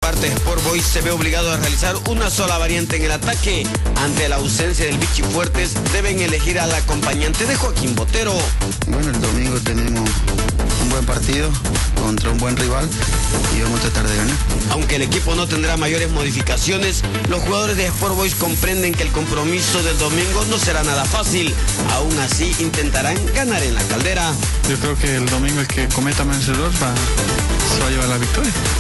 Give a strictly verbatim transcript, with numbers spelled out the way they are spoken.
parte, Sport Boys se ve obligado a realizar una sola variante en el ataque. Ante la ausencia del Vichy Fuertes, deben elegir al acompañante de Joaquín Botero. Bueno, el domingo tenemos un buen partido contra un buen rival y vamos a tratar de ganar. Aunque el equipo no tendrá mayores modificaciones, los jugadores de Sport Boys comprenden que el compromiso del domingo no será nada fácil. Aún así, intentarán ganar en la Caldera. Yo creo que el domingo el que cometa menos errores va, se va a llevar la victoria.